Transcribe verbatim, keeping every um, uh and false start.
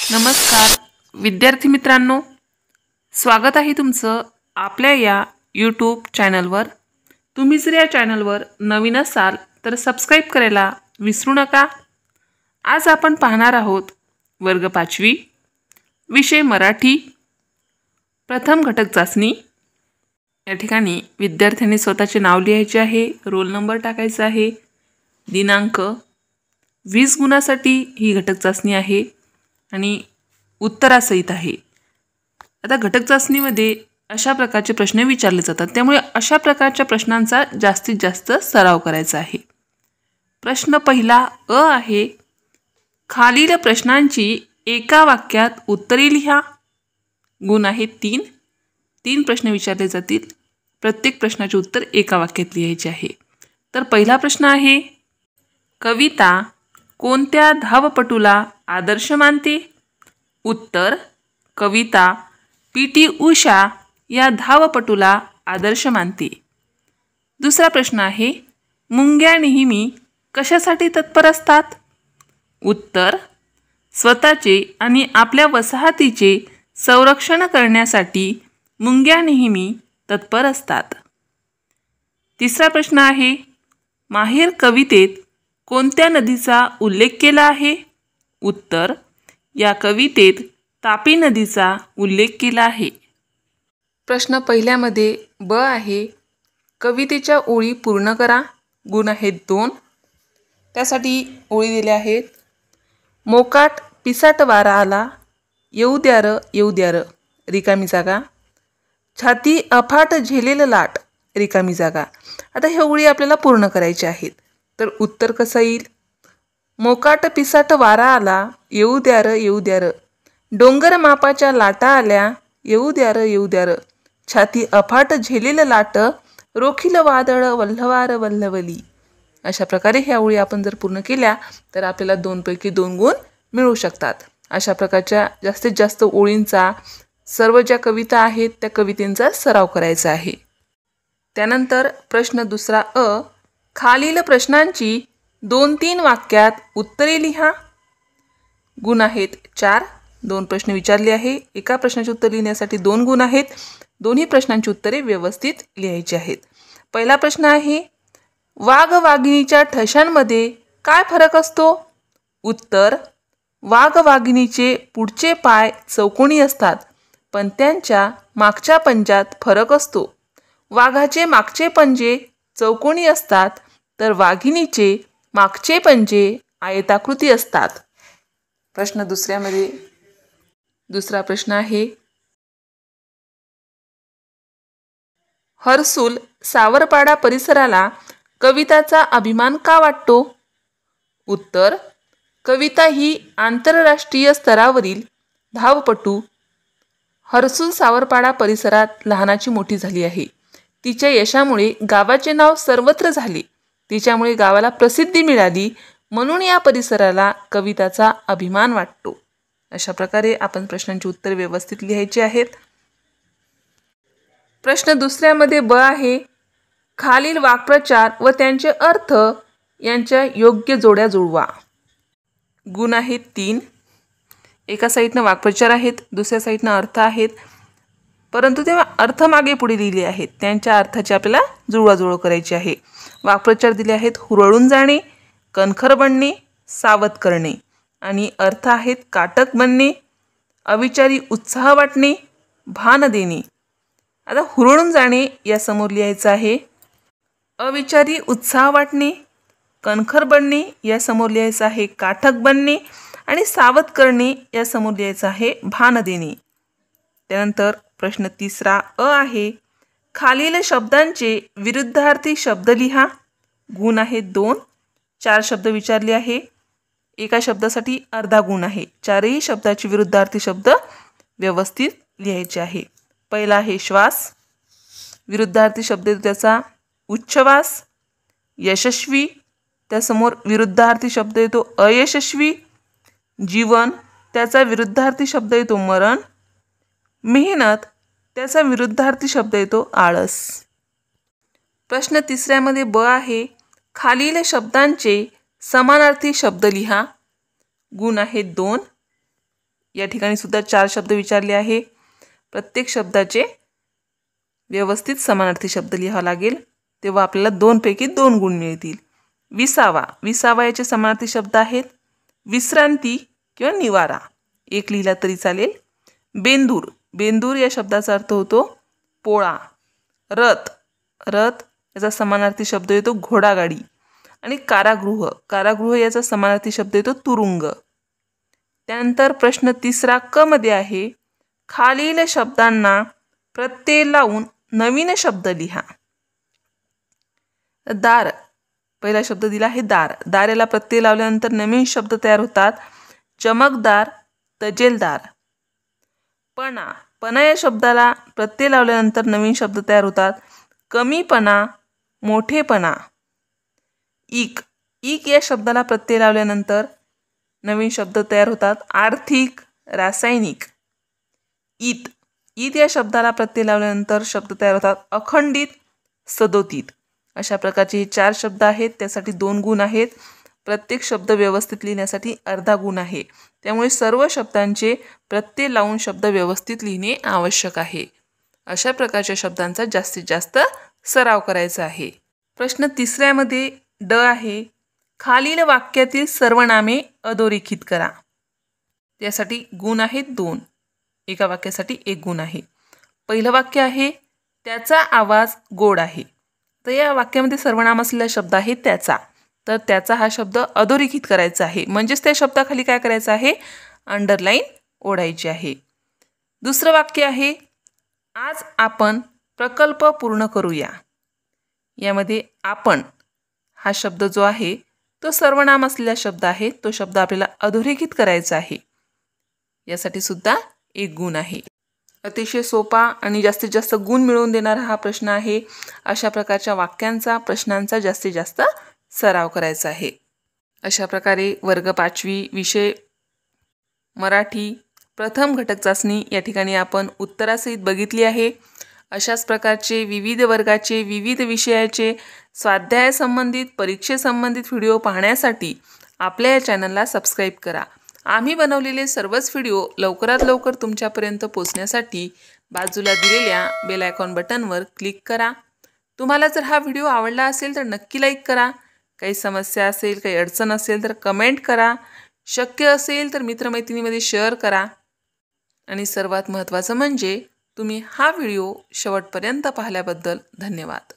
नमस्कार विद्यार्थी मित्रांनो, स्वागत आहे तुमचं आपल्या या यूट्यूब चॅनलवर। तुम्ही जर या चॅनलवर नवीन असाल तर सबस्क्राइब करायला विसरू नका। आज आपण पाहणार आहोत वर्ग पाचवी विषय मराठी प्रथम घटक चाचणी। या ठिकाणी विद्यार्थ्यांनी स्वतःचे नाव लिहायचे आहे, रोल नंबर टाकायचा आहे, दिनांक, वीस गुणासाठी ही घटक चाचणी आहे आणि उत्तरासहित आहे। आता घटक चाचणीमध्ये अशा प्रकारचे प्रश्न विचारले जातात, त्यामुळे अशा प्रकारच्या प्रश्नांचा जास्तीत जास्त सराव करायचा आहे। प्रश्न पहिला अ आहे, खालील प्रश्नांची एका वाक्यात उत्तरे लिहा। गुण आहेत तीन तीन प्रश्न विचारले जातील, प्रत्येक प्रश्नाचे उत्तर एका वाक्यात लिहायचे आहे। तर पहिला प्रश्न आहे, कविता कोणत्या धावपटूला आदर्श मानते? उत्तर, कविता पी टी उषा या धावपटूला आदर्श मानते। दुसरा प्रश्न आहे, मुंग्या नेहमी कशासाठी तत्पर असतात? उत्तर, स्वतःचे आणि आपल्या वसाहतीचे संरक्षण करण्यासाठी मुंग्या नेहमी तत्पर असतात। तिसरा प्रश्न आहे, माहेर कवितेत कोणत्या नदीचा उल्लेख केला आहे? उत्तर, या कवितेत तापी नदीचा उल्लेख केला आहे। प्रश्न पहिल्यामध्ये ब आहे, कवितेच्या ओळी पूर्ण करा। गुण आहेत दोन, त्यासाठी ओळी दिल्या आहेत, मोकाट पिसाट वारा आला, येऊ द्या र येऊ द्या र, रिकामी जागा, छाती अफाट झेलेल लाट, रिकामी जागा। आता ह्या ओळी आपल्याला पूर्ण करायच्या आहेत, तर उत्तर कसं येईल? मोकाट पिसाट वारा आला, येऊ द्या र येऊ द्या र, डोंगर मापाच्या लाटा आल्या, येऊ द्या र येऊ द्या र, छाती अफाट झेलेल लाट, रोखील वादळ वल्हवार वल्हवली। अशा प्रकारे ह्या ओळी आपण जर पूर्ण केल्या तर आपल्याला दोनपैकी दोन गुण मिळू शकतात। अशा प्रकारच्या जास्तीत जास्त ओळींचा, सर्व ज्या कविता आहेत त्या कवितेंचा सराव करायचा आहे। त्यानंतर प्रश्न दुसरा अ, खालील प्रश्नांची दोन तीन वाक्यात उत्तरे लिहा। गुण आहेत चार, दोन प्रश्न विचारले आहे, एका प्रश्नाचे उत्तर लिहिण्यासाठी दोन गुण आहेत, दोन्ही प्रश्नांची उत्तरे व्यवस्थित लिहायची आहेत। पहिला प्रश्न आहे, वाघ वाघिणीच्या ठशांमध्ये काय फरक असतो? उत्तर, वाघ वाघिणीचे पुढचे पाय चौकोनी असतात, पण त्यांच्या मागच्या पंजात फरक असतो। वाघाचे मागचे पंजे चौकोनी असतात, तर वाघिणीचे मागचे पंजे आयताकृती असतात। प्रश्न दुसऱ्यामध्ये दुसरा प्रश्न आहे, हर्सुल सावरपाडा परिसराला कविताचा अभिमान का वाटतो? उत्तर, कविता ही आंतरराष्ट्रीय स्तरावरील धावपटू हर्सुल सावरपाडा परिसरात लहानाची मोठी झाली आहे। तिच्या यशामुळे गावाचे नाव सर्वत्र झाले, तिच्यामुळे गावाला प्रसिद्धी मिळाली, म्हणून या परिसराला कविताचा अभिमान वाटतो। अशा प्रकारे आपण प्रश्नांची उत्तरे व्यवस्थित लिहायची आहेत। प्रश्न दुसऱ्यामध्ये ब आहे, खालील वाक्प्रचार व त्यांचे अर्थ यांच्या योग्य जोड्या जुळवा। गुण आहेत तीन, एका साईडनं वाक्प्रचार आहेत, दुसऱ्या साईडनं अर्थ आहेत, परंतु तेव्हा अर्थ मागे पुढे लिहिले आहेत, त्यांच्या अर्थाची आपल्याला जुळवाजुळव करायची आहे। वाक्प्रचार दिले आहेत, हुरळून जाणे, कणखर बनणे, सावध करणे, आणि अर्थ आहेत, काटक बनणे, अविचारी उत्साह वाटणे, भान देणे। आता हुरळून जाणे या समोर लिहायचं आहे, अविचारी उत्साह वाटणे, कणखर बनणे या समोर लिहायचं आहे, काटक बनणे, आणि सावध करणे या समोर लिहायचं आहे, भान देणे। त्यानंतर प्रश्न तिसरा अ आहे, खालील शब्दांचे विरुद्धार्थी शब्द लिहा। गुण आहेत दोन, चार शब्द विचारले आहे, एका शब्दासाठी अर्धा गुण आहे, चारही शब्दाचे विरुद्धार्थी शब्द व्यवस्थित लिहायचे आहे। पहिला आहे श्वास, विरुद्धार्थी शब्द येतो त्याचा उच्छ्वास। यशस्वी, त्यासमोर विरुद्धार्थी शब्द येतो अयशस्वी। जीवन, त्याचा विरुद्धार्थी शब्द येतो मरण। मेहनत, त्याचा विरुद्धार्थी शब्द येतो आळस। प्रश्न तिसऱ्यामध्ये ब आहे, खालील शब्दांचे समानार्थी शब्द लिहा। गुण आहेत दोन, या ठिकाणी सुद्धा चार शब्द विचारले आहे. प्रत्येक शब्दाचे व्यवस्थित समानार्थी शब्द लिहावा लागेल, तेव्हा आपल्याला दोनपैकी दोन गुण मिळतील. विसावा, विसावा याचे समानार्थी शब्द आहेत विश्रांती किंवा निवारा, एक लिहिला तरी चालेल. बेंदूर, बेंदूर या शब्दाचा अर्थ होतो पोळा. रथ, रथ याचा समानार्थी शब्द येतो घोडागाडी. आणि कारागृह, कारागृह याचा समानार्थी शब्द येतो तुरुंग. त्यानंतर प्रश्न तिसरा क मध्ये आहे, खालील शब्दांना प्रत्यय लावून नवीन शब्द लिहा. दार, पहिला शब्द दिला आहे दार. दार याला प्रत्यय लावल्यानंतर नवीन शब्द तयार होतात चमकदार, तजेलदार. पणा, पणा या शब्दाला प्रत्यय लावल्यानंतर नवीन शब्द तयार होतात कमीपणा, मोठेपणा. इक, इक या शब्दाला प्रत्यय लावल्यानंतर नवीन शब्द तयार होतात आर्थिक, रासायनिक. ईत, ईत या शब्दाला प्रत्यय लावल्यानंतर शब्द तयार होतात अखंडित, सदोतीत. अशा प्रकारचे हे चार शब्द आहेत, त्यासाठी दोन गुण आहेत. प्रत्येक शब्द व्यवस्थित लिहिण्यासाठी अर्धा गुण आहे. त्यामुळे सर्व शब्दांचे प्रत्यय लावून शब्द व्यवस्थित लिहिणे आवश्यक आहे. अशा प्रकारच्या शब्दांचा जास्तीत जास्त सराव करायचा आहे. प्रश्न तिसऱ्यामध्ये ड आहे, खालील वाक्यातील सर्वनामे अधोरेखित करा. त्यासाठी गुण आहेत दोन, एका वाक्यासाठी एक गुण आहे. पहिलं वाक्य आहे त्याचा आवाज गोड आहे. तर या वाक्यामध्ये सर्वनाम असलेला शब्द आहे त्याचा, तर त्याचा हा शब्द अधोरेखित करायचा आहे, म्हणजेच त्या शब्दाखाली काय करायचं आहे, अंडरलाईन ओढायची आहे. दुसरं वाक्य आहे आज आपण प्रकल्प पूर्ण करूया. यामध्ये आपण हा शब्द जो आहे तो सर्वनाम असलेला शब्द आहे, तो शब्द आपल्याला अधोरेखित करायचा आहे. यासाठी सुद्धा एक गुण आहे. अतिशय सोपा आणि जास्तीत जास्त गुण मिळवून देणारा हा प्रश्न आहे. अशा प्रकारच्या वाक्यांचा, प्रश्नांचा जास्तीत जास्त सराव करायचा आहे. अशा प्रकारे वर्ग पाचवी विषय मराठी प्रथम घटक चाचणी या ठिकाणी आपण उत्तरासहित बघितली आहे. अशाच प्रकारचे विविध वर्गाचे, विविध विषयाचे स्वाध्याय संबंधित, परीक्षेसंबंधित व्हिडिओ पाहण्यासाठी आपल्या या चॅनलला सबस्क्राईब करा. आम्ही बनवलेले सर्वच व्हिडिओ लवकरात लवकर तुमच्यापर्यंत पोहोचण्यासाठी बाजूला दिलेल्या बेल आयकॉन बटनवर क्लिक करा. तुम्हाला जर हा व्हिडिओ आवडला असेल तर नक्की लाईक करा. काही समस्या असेल, काही अडचण असेल तर कमेंट करा. शक्य असेल तर मित्रमैत्रिणीमध्ये शेअर करा. आणि सर्वात महत्त्वाचं म्हणजे तुम्ही हा व्हिडिओ शेवटपर्यंत पाहिल्याबद्दल धन्यवाद.